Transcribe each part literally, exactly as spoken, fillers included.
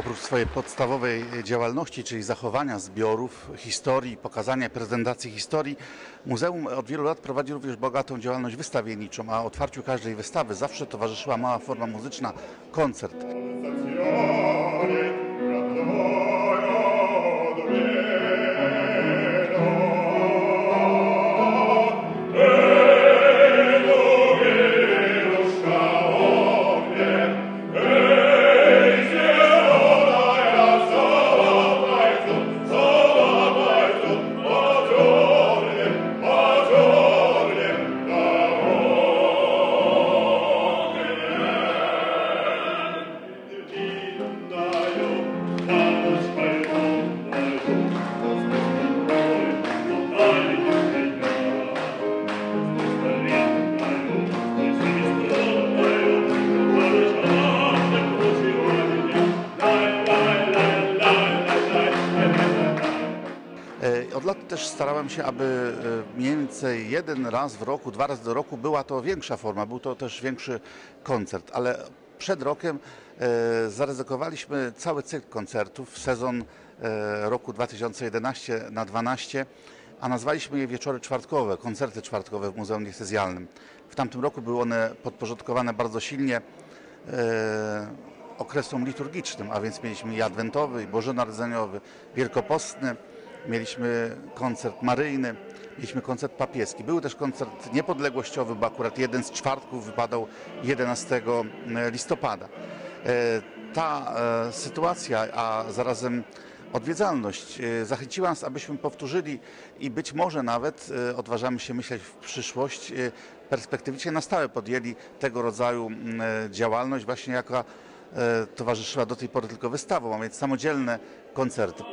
Oprócz swojej podstawowej działalności, czyli zachowania zbiorów, historii, pokazania, prezentacji historii, muzeum od wielu lat prowadzi również bogatą działalność wystawienniczą, a otwarciu każdej wystawy zawsze towarzyszyła mała forma muzyczna, koncert. Od lat też starałem się, aby mniej więcej jeden raz w roku, dwa razy do roku była to większa forma, był to też większy koncert, ale przed rokiem zaryzykowaliśmy cały cykl koncertów, sezon roku dwa tysiące jedenastego na dwanaście, a nazwaliśmy je Wieczory Czwartkowe, koncerty czwartkowe w Muzeum Diecezjalnym. W tamtym roku były one podporządkowane bardzo silnie okresom liturgicznym, a więc mieliśmy i adwentowy, i bożonarodzeniowy, wielkopostny. Mieliśmy koncert maryjny, mieliśmy koncert papieski. Był też koncert niepodległościowy, bo akurat jeden z czwartków wypadał jedenastego listopada. Ta sytuacja, a zarazem odwiedzalność zachęciła nas, abyśmy powtórzyli i być może nawet, odważamy się myśleć w przyszłość, perspektywicznie na stałe podjęli tego rodzaju działalność, właśnie jaka towarzyszyła do tej pory tylko wystawom, a więc samodzielne koncerty.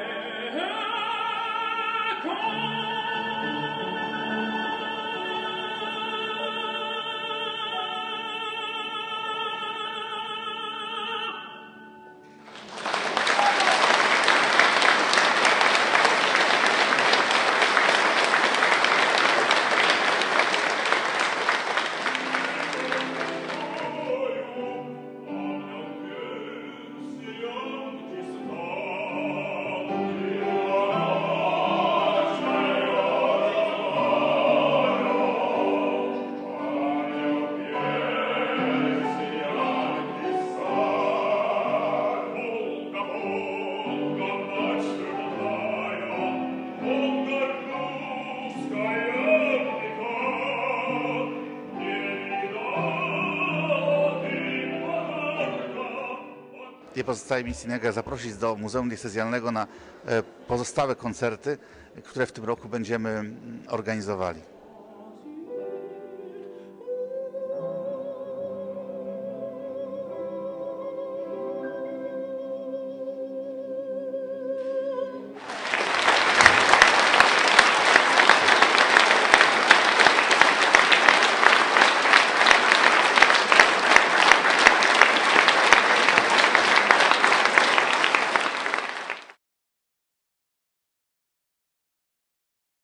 Nie pozostaje mi nic innego, jak zaprosić do Muzeum Diecezjalnego na pozostałe koncerty, które w tym roku będziemy organizowali.